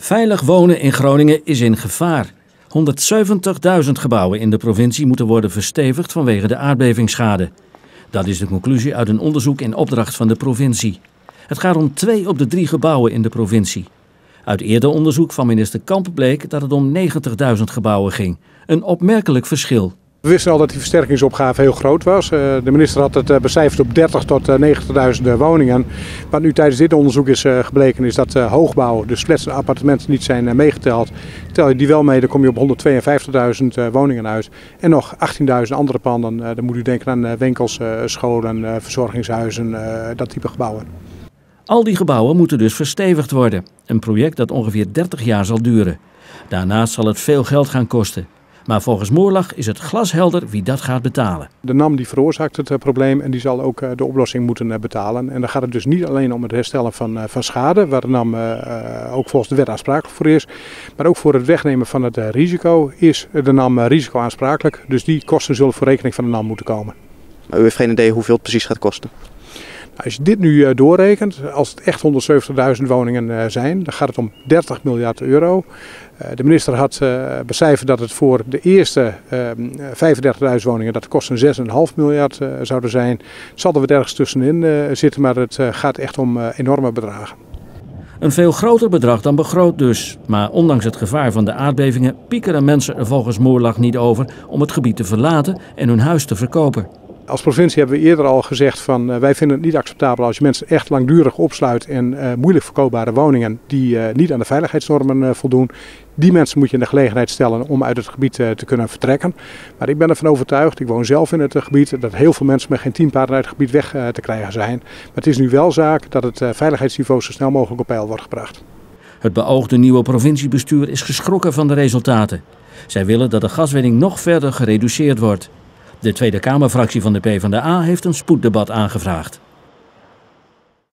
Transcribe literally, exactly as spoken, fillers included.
Veilig wonen in Groningen is in gevaar. honderdzeventigduizend gebouwen in de provincie moeten worden verstevigd vanwege de aardbevingsschade. Dat is de conclusie uit een onderzoek in opdracht van de provincie. Het gaat om twee op de drie gebouwen in de provincie. Uit eerder onderzoek van minister Kamp bleek dat het om negentigduizend gebouwen ging. Een opmerkelijk verschil. We wisten al dat die versterkingsopgave heel groot was. De minister had het becijferd op dertig tot negentigduizend woningen. Wat nu tijdens dit onderzoek is gebleken is dat hoogbouw, dus flats en appartementen, niet zijn meegeteld. Tel je die wel mee, dan kom je op honderdtweeënvijftigduizend woningen uit. En nog achttienduizend andere panden. Dan moet u denken aan winkels, scholen, verzorgingshuizen, dat type gebouwen. Al die gebouwen moeten dus verstevigd worden. Een project dat ongeveer dertig jaar zal duren. Daarnaast zal het veel geld gaan kosten. Maar volgens Moorlag is het glashelder wie dat gaat betalen. De NAM die veroorzaakt het probleem en die zal ook de oplossing moeten betalen. En dan gaat het dus niet alleen om het herstellen van, van schade, waar de NAM uh, ook volgens de wet aansprakelijk voor is. Maar ook voor het wegnemen van het risico is de NAM risicoaansprakelijk. Dus die kosten zullen voor rekening van de NAM moeten komen. Maar u heeft geen idee hoeveel het precies gaat kosten? Als je dit nu doorrekent, als het echt honderdzeventigduizend woningen zijn, dan gaat het om dertig miljard euro. De minister had becijferd dat het voor de eerste vijfendertigduizend woningen dat de kosten zes komma vijf miljard zouden zijn. Het zal er wat ergens tussenin zitten, maar het gaat echt om enorme bedragen. Een veel groter bedrag dan begroot dus. Maar ondanks het gevaar van de aardbevingen piekeren mensen er volgens Moorlag niet over om het gebied te verlaten en hun huis te verkopen. Als provincie hebben we eerder al gezegd van uh, wij vinden het niet acceptabel als je mensen echt langdurig opsluit in uh, moeilijk verkoopbare woningen die uh, niet aan de veiligheidsnormen uh, voldoen. Die mensen moet je in de gelegenheid stellen om uit het gebied uh, te kunnen vertrekken. Maar ik ben ervan overtuigd, ik woon zelf in het uh, gebied, dat heel veel mensen met geen tien paarden uit het gebied weg uh, te krijgen zijn. Maar het is nu wel zaak dat het uh, veiligheidsniveau zo snel mogelijk op peil wordt gebracht. Het beoogde nieuwe provinciebestuur is geschrokken van de resultaten. Zij willen dat de gaswinning nog verder gereduceerd wordt. De Tweede Kamerfractie van de PvdA heeft een spoeddebat aangevraagd.